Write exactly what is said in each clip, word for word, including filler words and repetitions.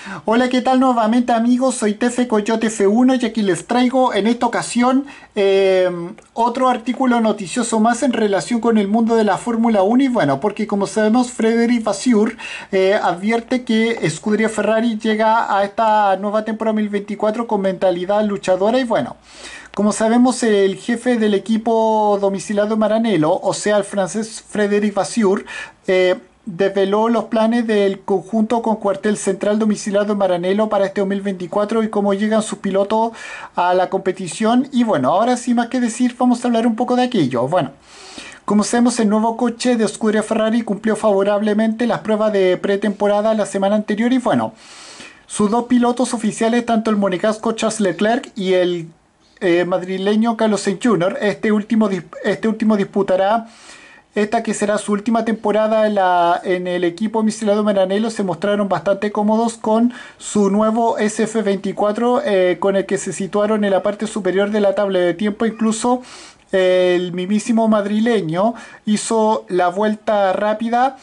Hola, ¿qué tal nuevamente amigos? Soy Tefe Coyote F uno y aquí les traigo en esta ocasión eh, otro artículo noticioso más en relación con el mundo de la Fórmula uno y bueno, porque como sabemos Frédéric Vasseur eh, advierte que Scuderia Ferrari llega a esta nueva temporada dos mil veinticuatro con mentalidad luchadora y bueno. Como sabemos, el jefe del equipo domiciliado en Maranello, o sea, el francés Frédéric Vasseur, eh, desveló los planes del conjunto con cuartel central domiciliado en Maranello para este dos mil veinticuatro y cómo llegan sus pilotos a la competición. Y bueno, ahora sin más que decir, vamos a hablar un poco de aquello. Bueno, como sabemos, el nuevo coche de Scuderia Ferrari cumplió favorablemente las pruebas de pretemporada la semana anterior y bueno, sus dos pilotos oficiales, tanto el monegasco Charles Leclerc y el eh, madrileño Carlos Sainz junior, este último, este último disputará esta que será su última temporada en, la, en el equipo Michelin Maranello. Se mostraron bastante cómodos con su nuevo S F veinticuatro, eh, con el que se situaron en la parte superior de la tabla de tiempo. Incluso eh, el mismísimo madrileño hizo la vuelta rápida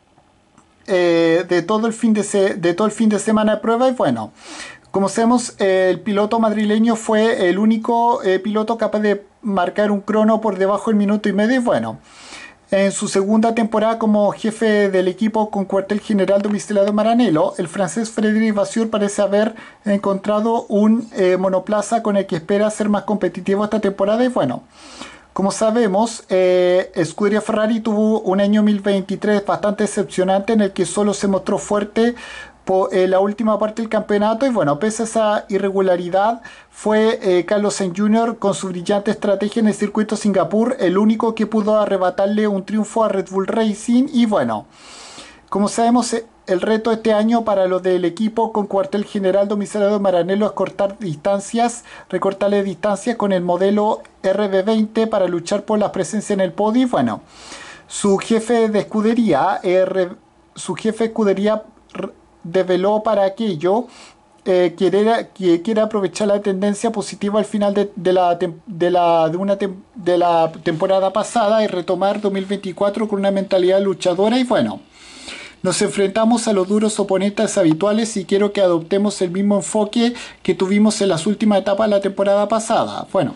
eh, de, todo el fin de, se, de todo el fin de semana de prueba y bueno. Como sabemos, el piloto madrileño fue el único eh, piloto capaz de marcar un crono por debajo del minuto y medio. Y bueno, en su segunda temporada como jefe del equipo con cuartel general domiciliado en Maranello, el francés Frédéric Vasseur parece haber encontrado un eh, monoplaza con el que espera ser más competitivo esta temporada. Y bueno, como sabemos, eh, Scuderia Ferrari tuvo un año dos mil veintitrés bastante decepcionante en el que solo se mostró fuerte en la última parte del campeonato y bueno, pese a esa irregularidad fue eh, Carlos Sainz junior con su brillante estrategia en el circuito Singapur el único que pudo arrebatarle un triunfo a Red Bull Racing y bueno, como sabemos el reto este año para los del equipo con cuartel general domiciliado en Maranello es cortar distancias, recortarle distancias con el modelo R B veinte para luchar por la presencia en el podio y bueno, su jefe de escudería, R, su jefe de escudería develó para aquello eh, quiere, que quiere aprovechar la tendencia positiva al final de, de, la, de, la, de, una tem, de la temporada pasada y retomar dos mil veinticuatro con una mentalidad luchadora y bueno, nos enfrentamos a los duros oponentes habituales y quiero que adoptemos el mismo enfoque que tuvimos en las últimas etapas de la temporada pasada. Bueno,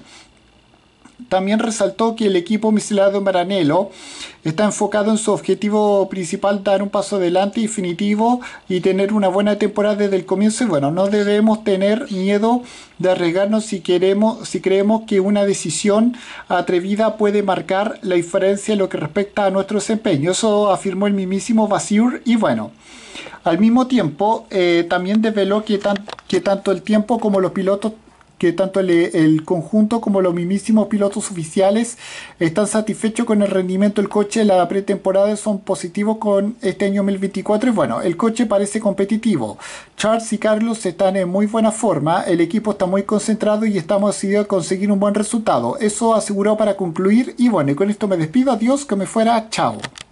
también resaltó que el equipo Michelin de Maranello está enfocado en su objetivo principal, dar un paso adelante definitivo y tener una buena temporada desde el comienzo. Y bueno, no debemos tener miedo de arriesgarnos si queremos, si creemos que una decisión atrevida puede marcar la diferencia en lo que respecta a nuestro desempeño. Eso afirmó el mismísimo Vasseur y bueno, al mismo tiempo eh, también desveló que, tan, que tanto el tiempo como los pilotos que tanto el, el conjunto como los mismísimos pilotos oficiales están satisfechos con el rendimiento del coche en la pretemporada, son positivos con este año dos mil veinticuatro y bueno, el coche parece competitivo. Charles y Carlos están en muy buena forma, el equipo está muy concentrado y estamos decididos a conseguir un buen resultado. Eso aseguró para concluir y bueno, y con esto me despido, adiós, que me fuera, chao.